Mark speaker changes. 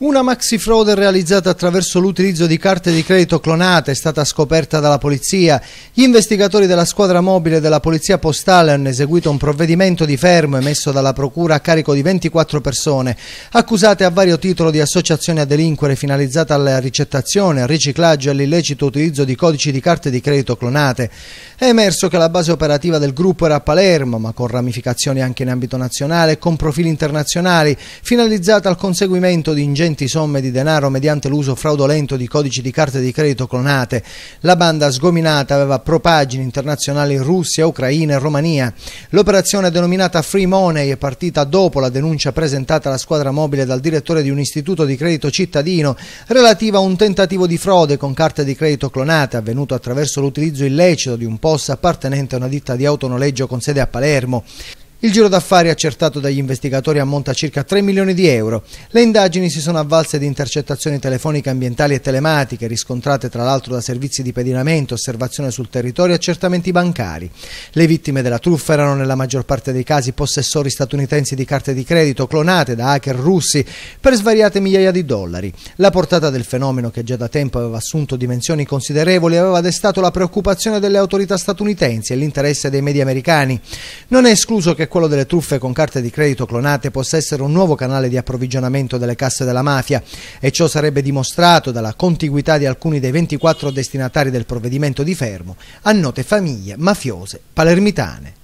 Speaker 1: Una maxifrode realizzata attraverso l'utilizzo di carte di credito clonate è stata scoperta dalla polizia. Gli investigatori della squadra mobile della polizia postale hanno eseguito un provvedimento di fermo emesso dalla procura a carico di 24 persone, accusate a vario titolo di associazione a delinquere finalizzata alla ricettazione, al riciclaggio e all'illecito utilizzo di codici di carte di credito clonate. È emerso che la base operativa del gruppo era a Palermo, ma con ramificazioni anche in ambito nazionale e con profili internazionali, finalizzata al conseguimento di ingenti somme di denaro mediante l'uso fraudolento di codici di carte di credito clonate. La banda sgominata aveva propagini internazionali in Russia, Ucraina e Romania. L'operazione denominata Free Money è partita dopo la denuncia presentata alla squadra mobile dal direttore di un istituto di credito cittadino relativa a un tentativo di frode con carte di credito clonate avvenuto attraverso l'utilizzo illecito di un POS appartenente a una ditta di autonoleggio con sede a Palermo. Il giro d'affari accertato dagli investigatori ammonta a circa 3 milioni di euro. Le indagini si sono avvalse di intercettazioni telefoniche ambientali e telematiche, riscontrate tra l'altro da servizi di pedinamento, osservazione sul territorio e accertamenti bancari. Le vittime della truffa erano nella maggior parte dei casi possessori statunitensi di carte di credito clonate da hacker russi per svariate migliaia di dollari. La portata del fenomeno, che già da tempo aveva assunto dimensioni considerevoli, aveva destato la preoccupazione delle autorità statunitensi e l'interesse dei media americani. Non è escluso che quello delle truffe con carte di credito clonate possa essere un nuovo canale di approvvigionamento delle casse della mafia, e ciò sarebbe dimostrato dalla contiguità di alcuni dei 24 destinatari del provvedimento di fermo a note famiglie mafiose palermitane.